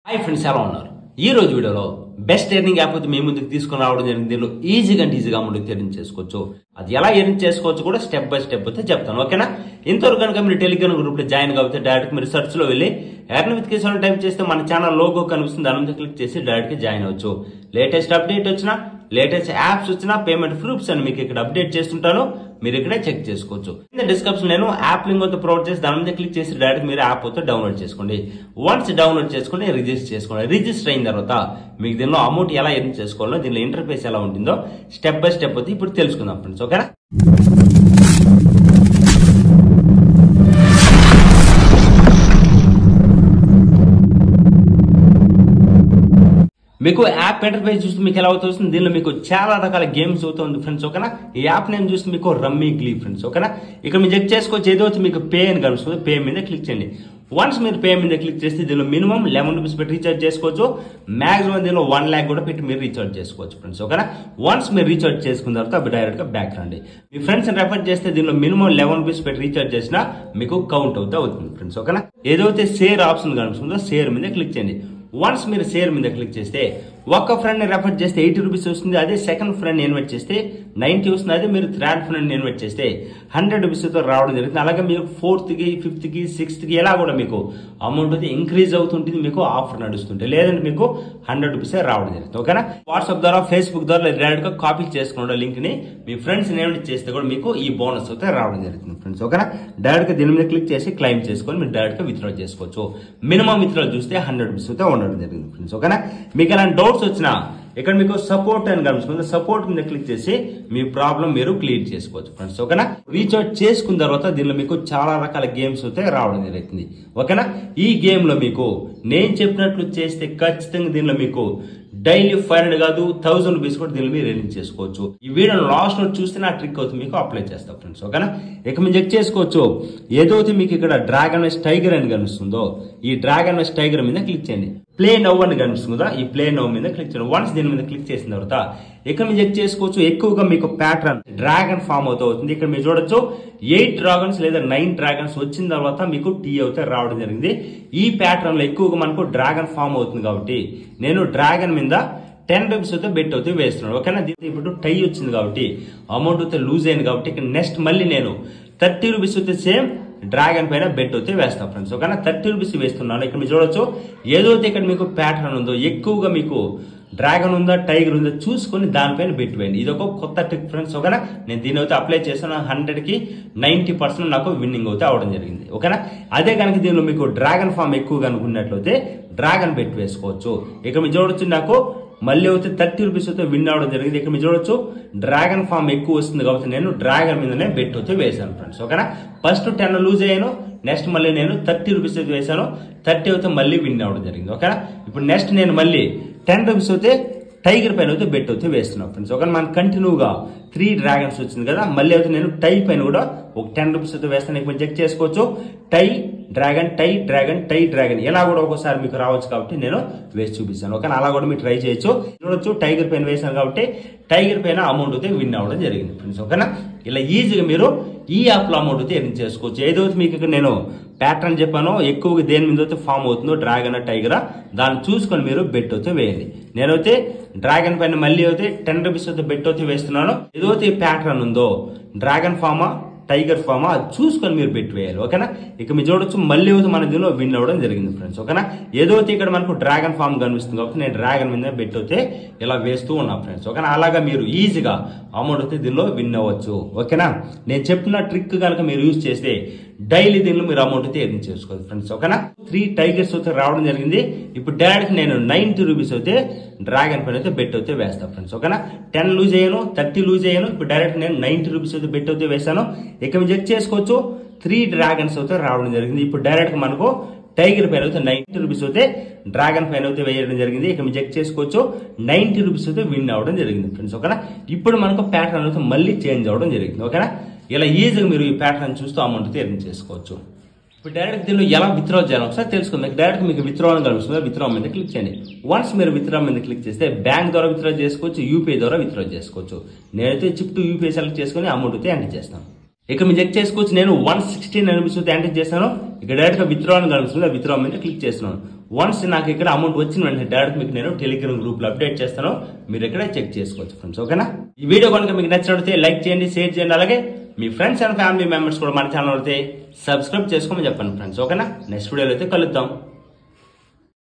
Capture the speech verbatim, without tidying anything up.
Hi friends, ఎలా ఉన్నారు? ఈ రోజు వీడియోలో బెస్ట్ ఎర్నింగ్ యాప్ మీ ముందుకు తీసుకుని రావడం జరిగింది. దీనిలో ఈజీగా అంటే ఈజీగా ముందుకు ఎర్నింగ్ చేసుకోవచ్చు. అది ఎలా ఎర్నింగ్ చేసుకోవచ్చు కూడా స్టెప్ బై స్టెప్ అయితే చెప్తాను, ఓకేనా? ఇంతవరకు కనుక మీరు టెలిగ్రామ్ గ్రూప్ లో జాయిన్ కాబట్టి డైరెక్ట్ మీరు సెర్చ్ లో వెళ్ళి ఎర్న్ విత్ కిసాన్ టైప్ చేస్తే మన ఛానల్ లోగో కనిపిస్తుంది, దాని మీద క్లిక్ చేసి డైరెక్ట్ గా జాయిన్ అవ్వచ్చు. లేటెస్ట్ అప్డేట్ వచ్చినా, లేటెస్ట్ యాప్స్ వచ్చినా, పేమెంట్ ప్రూఫ్స్ అని మీకు ఇక్కడ అప్డేట్ చేస్తుంటాను, మీరు ఇక్కడే చెక్ చేసుకోవచ్చు. డిస్క్రిప్షన్ నేను యాప్ లింక్ అయితే ప్రొవైడ్ చేసి దాని మీద క్లిక్ చేసి డైరెక్ట్ మీరు యాప్ అయితే డౌన్లోడ్ చేసుకోండి. వన్స్ డౌన్లోడ్ చేసుకుని రిజిస్టర్ చేసుకోండి. రిజిస్టర్ అయిన తర్వాత మీకు దీనిలో అమౌంట్ ఎలా ఎర్న్ చేసుకోవాలో, దీనిలో ఇంటర్ఫేస్ ఎలా ఉంటుందో స్టెప్ బై స్టెప్ అయితే ఇప్పుడు తెలుసుకుందాం ఫ్రెండ్స్, ఓకేనా? మీకు యాప్ ఇంటర్ఫేస్ చూస్తే మీకు ఎలా అవుతుంది, దీనిలో మీకు చాలా రకాల గేమ్స్ అవుతుంది ఫ్రెండ్స్, ఓకేనా? ఈ యాప్ నేమ్ చూస్తే మీకు రమ్మీ గ్లీ ఫ్రెండ్స్, ఓకేనా? ఇక్కడ మీరు చెక్ చేసుకోవచ్చు. ఏదో మీకు పే అని కనిపిస్తుంది, పే మీద క్లిక్ చేయండి. వన్స్ మీరు పే మీద క్లిక్ చేస్తే దీనిలో మినిమం లెవెన్ రూపీస్ పెట్టి రీఛార్జ్ చేసుకోవచ్చు. మాక్సిమం దీనిలో వన్ ల్యాక్ కూడా పెట్టి మీరు రీఛార్జ్ చేసుకోవచ్చు ఫ్రెండ్స్, ఓకేనా? వన్స్ మీరు రీఛార్జ్ చేసుకున్న తర్వాత అప్పుడు డైరెక్ట్ గా బ్యాక్ రండి. మీ ఫ్రెండ్స్ రెఫర్ చేస్తే దీనిలో మినిమం లెవెన్ రూపీస్ పెట్టి రీఛార్జ్ చేసినా మీకు కౌంట్ అవుతా అవుతుంది ఫ్రెండ్స్, ఓకేనా? ఏదైతే షేర్ ఆప్షన్ కనిపిస్తుందో షేర్ మీద క్లిక్ చేయండి. వన్స్ మీరు షేర్ మీద క్లిక్ చేస్తే ఒక ఫ్రెండ్ ని రెఫర్ చేస్తే ఎయిటీ రూపీస్ వస్తుంది. అదే సెకండ్ ఫ్రెండ్ ఇన్వైట్ చేస్తే నైన్టీ వస్తుంది. అదే మీరు థర్డ్ ఫ్రెండ్ ఇన్వైట్ చేస్తే హండ్రెడ్ రూపీస్ తో రావడం జరుగుతుంది. అలాగే మీకు ఫోర్త్ కి, ఫిఫ్త్ కి, సిక్స్త్ కి ఎలా కూడా మీకు అమౌంట్ అయితే ఇంక్రీజ్ అవుతుంటుంది. మీకు ఆఫర్ నడుస్తుంటే లేదంటే మీకు హండ్రెడ్ రూపీస్ రావడం జరుగుతుంది, ఓకేనా? వాట్సాప్ ద్వారా, ఫేస్బుక్ ద్వారా డైరెక్ట్ గా కాపీ చేసుకున్న లింక్ ని మీ ఫ్రెండ్స్ ఇన్వైట్ చేస్తే కూడా మీకు ఈ బోనస్ అయితే రావడం జరుగుతుంది ఫ్రెండ్స్, ఓకేనా? డైరెక్ట్ గా దీని మీద క్లిక్ చేసి క్లైమ్ చేసుకొని మీరు డైరెక్ట్ గా విత్డ్రా చేసుకోవచ్చు. మినిమం విత్డ్రా చూస్తే హండ్రెడ్ రూపీస్ అయితే ఉండడం జరిగింది ఫ్రెండ్స్, ఓకేనా? మీకు ఎలాంటి డౌట్స్ వచ్చినా ఇక్కడ మీకు సపోర్ట్ అని కనిపిస్తుంది, సపోర్ట్ మీద క్లిక్ చేసి మీ ప్రాబ్లం మీరు క్లియర్ చేసుకోవచ్చు ఫ్రెండ్స్, ఓకేనా? రీఛార్జ్ చేసుకున్న తర్వాత దీనిలో మీకు చాలా రకాల గేమ్స్ అయితే రావడం జరుగుతుంది, ఓకేనా? ఈ గేమ్ లో మీకు నేను చెప్పినట్లు చేస్తే ఖచ్చితంగా దీనిలో మీకు డైలీ ఫైవ్ హండ్రెడ్ కాదు థౌసండ్ రూపీస్ కూడా దీనిలో మీరు ఎర్నింగ్ చేసుకోవచ్చు. ఈ వీడియో లాస్ట్ నోట్ చూస్తే నా ట్రిక్ అవుతుంది, మీకు అప్లై చేస్తాం ఫ్రెండ్స్, ఓకేనా? ఇక మీరు చెక్ చేసుకోవచ్చు. ఏదైతే మీకు ఇక్కడ డ్రాగన్ వెస్ట్ టైగర్ అని కనిపిస్తుందో ఈ డ్రాగన్ వెస్ట్ టైగర్ మీద క్లిక్ చేయండి. ప్లే నవ్ అని కనిపిస్తుందా, ఈ ప్లే నవ్ మీద క్లిక్ చేయండి. వన్స్ దీని మీద క్లిక్ చేసిన తర్వాత ఇక్కడ మీరు చెక్ చేసుకోవచ్చు. ఎక్కువగా మీకు ప్యాటర్న్ డ్రాగన్ ఫామ్ అవుతూ అవుతుంది. ఇక్కడ మీరు చూడొచ్చు ఎయిట్ డ్రాగన్స్ లేదా నైన్ డ్రాగన్స్ వచ్చిన తర్వాత మీకు టీ అవుతే రావడం జరిగింది. ఈ ప్యాటర్న్ లో ఎక్కువగా మనకు డ్రాగన్ ఫామ్ అవుతుంది కాబట్టి నేను డ్రాగన్ మీద టెన్ రూపీస్ అయితే బెట్ అయితే వేస్తున్నాను, ఓకేనా? ఇప్పుడు టై వచ్చింది కాబట్టి అమౌంట్ అయితే లూజ్ అయింది కాబట్టి ఇక్కడ నెక్స్ట్ మళ్ళీ నేను థర్టీ రూపీస్ అయితే సేమ్ డ్రాగన్ పైన బెట్ అయితే వేస్తాం ఫ్రెండ్స్, ఓకేనా? థర్టీ రూపీస్ వేస్తున్నాను. ఇక్కడ మీరు చూడొచ్చు ఏదైతే ఇక్కడ మీకు ప్యాటర్న్ ఉందో ఎక్కువగా మీకు డ్రాగన్ ఉందా, టైగర్ ఉందా చూసుకొని దానిపైన బెట్ వేయండి. ఇది ఒక కొత్త ట్రిక్ ఫ్రెండ్స్, ఓకేనా? నేను దీని అయితే అప్లై చేస్తాను. హండ్రెడ్ కి నైన్టీ పర్సెంట్ నాకు విన్నింగ్ అయితే అవడం జరిగింది, ఓకేనా? అదే కనుక దీనిలో మీకు డ్రాగన్ ఫామ్ ఎక్కువగా అనుకున్నట్లయితే డ్రాగన్ బెట్ వేసుకోవచ్చు. ఇక మీరు చూడొచ్చు నాకు మళ్ళీ అయితే థర్టీ రూపీస్ అయితే విన్ అవడం జరిగింది. ఇక్కడ మీరు చూడొచ్చు డ్రాగన్ ఫామ్ ఎక్కువ వస్తుంది కాబట్టి నేను డ్రాగన్ మీదనే బెట్ అయితే వేసాను ఫ్రెండ్స్, ఓకేనా? ఫస్ట్ టెన్ లూజ్ అయ్యాను, నెక్స్ట్ మళ్ళీ నేను థర్టీ రూపీస్ అయితే వేసాను, థర్టీ అయితే మళ్ళీ విన్ అవడం జరిగింది, ఓకేనా? ఇప్పుడు నెక్స్ట్ నేను మళ్ళీ టెన్ రూపీస్ అయితే టైగర్ పైన అయితే బెట్ అయితే వేస్తున్నాను ఫ్రెండ్స్, ఓకే? మనకు కంటిన్యూగా త్రీ డ్రాగన్స్ వచ్చింది కదా, మళ్ళీ అయితే నేను టై పైన కూడా ఒక టెన్ రూపీస్ అయితే వేస్తాను. ఇప్పుడు చెక్ చేసుకోవచ్చు tie dragon, tie dragon, tie dragon ఎలా కూడా ఒకసారి మీకు రావచ్చు కాబట్టి నేను వేసి చూపిస్తాను, ఓకే? అలా కూడా మీరు ట్రై చేయొచ్చు. చూడొచ్చు టైగర్ పైన వేసాను కాబట్టి టైగర్ పైన అమౌంట్ అయితే విన్ అవ్వడం జరిగింది ఫ్రెండ్స్, ఓకేనా? ఇలా ఈజీగా మీరు ఈ యాప్ లో అమౌంట్ అయితే ఎర్న్ చేసుకోవచ్చు. ఏదైతే మీకు ఇక్కడ నేను ప్యాటర్న్ చెప్పానో ఎక్కువగా దేని మీద అయితే ఫామ్ అవుతుందో డ్రాగన్ టైగర్ దాన్ని చూసుకొని మీరు బెట్ అయితే వేయండి. నేనైతే డ్రాగన్ పైన మళ్ళీ అయితే టెన్ రూపీస్ అయితే బెట్ అయితే వేస్తున్నాను. ఏదైతే ప్యాటర్న్ ఉందో డ్రాగన్ ఫామా టైగర్ ఫామా అది చూసుకొని మీరు బెట్ వేయాలి, ఓకేనా? ఇక మీరు చూడొచ్చు మళ్ళీ మన దీనిలో విన్ అవ్వడం జరిగింది ఫ్రెండ్స్, ఓకేనా? ఏదైతే ఇక్కడ మనకు డ్రాగన్ ఫామ్ కనిపిస్తుంది కాబట్టి నేను డ్రాగన్ మీద బెట్ అయితే ఇలా వేస్తూ ఉన్నా ఫ్రెండ్స్, ఓకేనా? అలాగా మీరు ఈజీగా అమౌంట్ అయితే దీనిలో విన్ అవ్వచ్చు, ఓకేనా? నేను చెప్పిన ట్రిక్ కనుక మీరు యూజ్ చేస్తే డైలీ దీనిలో మీరు అమౌంట్ అయితే ఎర్న్ చేసుకోవచ్చు ఫ్రెండ్స్, ఓకేనా? త్రీ టైగర్స్ అయితే రావడం జరిగింది. ఇప్పుడు డైరెక్ట్ నేను నైన్టీ రూపీస్ అయితే డ్రాగన్ పైన అయితే బెట్ అయితే వేస్తాను ఫ్రెండ్స్, ఓకేనా? టెన్ లూజ్ అయ్యాను, థర్టీ లూజ్ అయ్యాను. ఇప్పుడు డైరెక్ట్ నేను నైన్టీ రూపీస్ అయితే బెట్ అయితే వేసాను. ఇక మీరు చెక్ చేసుకోవచ్చు త్రీ డ్రాగన్స్ అయితే రావడం జరిగింది. ఇప్పుడు డైరెక్ట్ మనకు టైగర్ పైన అయితే నైన్టీ రూపీస్ అయితే డ్రాగన్ పైన అయితే వేయడం జరిగింది. ఇక మీరు చెక్ చేసుకోవచ్చు నైన్టీ రూపీస్ అయితే విన్ అవ్వడం జరిగింది ఫ్రెండ్స్, ఓకేనా? ఇప్పుడు మనకు ప్యాటర్న్ అయితే మళ్ళీ చేంజ్ అవ్వడం జరిగింది, ఓకేనా? ఇలా ఈజీగా మీరు ఈ ప్యాటర్న్ చూస్తూ అమౌంట్ అయితే ఎర్న్ చేసుకోవచ్చు. ఇప్పుడు డైరెక్ట్ దీనిలో ఎలా విత్డ్రా చేయాలి ఒకసారి తెలుసుకుందాం. డైరెక్ట్ మీకు విత్డ్రా అని కనిపిస్తుంది, విత్డ్రా మీద క్లిక్ చేయండి. వన్స్ మీరు విత్డ్రా మీద క్లిక్ చేస్తే బ్యాంక్ ద్వారా విత్డ్రా చేసుకోవచ్చు, యూపీఐ ద్వారా విత్డ్రా చేసుకోవచ్చు. నేనైతే చిప్ టు యూపీఐ సెలెక్ట్ చేసుకుని అమౌంట్ అయితే ఎంటర్ చేస్తాను. ఇక మీరు చెక్ చేసుకోవచ్చు నేను వన్ సిక్స్టీ నైన్ రూపీస్ అయితే ఎంటర్ చేస్తాను. ఇక్కడ డైరెక్ట్ గా విత్డ్రా అని కనిపిస్తుంది, విత్డ్రా మీద క్లిక్ చేస్తున్నాను. వన్స్ నాకు ఇక్కడ అమౌంట్ వచ్చిన వెంటనే డైరెక్ట్ మీకు నేను టెలిగ్రామ్ గ్రూప్ లో అప్డేట్ చేస్తాను, మీరు ఇక్కడ చెక్ చేసుకోవచ్చు ఫ్రెండ్స్. ఓకేనా, ఈ వీడియో కనుక మీకు నచ్చినట్లయితే లైక్ చేయండి, షేర్ చేయండి, అలాగే మీ ఫ్రెండ్స్ అండ్ ఫ్యామిలీ మెంబర్స్ కూడా మన ఛానల్ అయితే సబ్స్క్రైబ్ చేసుకోమని చెప్పండి ఫ్రెండ్స్. ఓకేనా, నెక్స్ట్ వీడియోలో అయితే కలుద్దాం.